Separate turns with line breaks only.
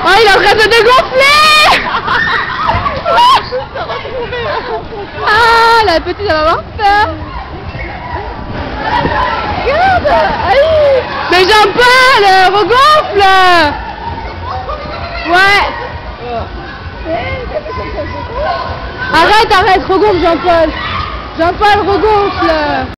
Oh, il est en train de se dégonfler. Ah, la petite, elle va avoir peur. Regarde. Aïe. Mais Jean-Paul, regonfle. Ouais. Arrête, regonfle Jean-Paul. Jean-Paul, regonfle.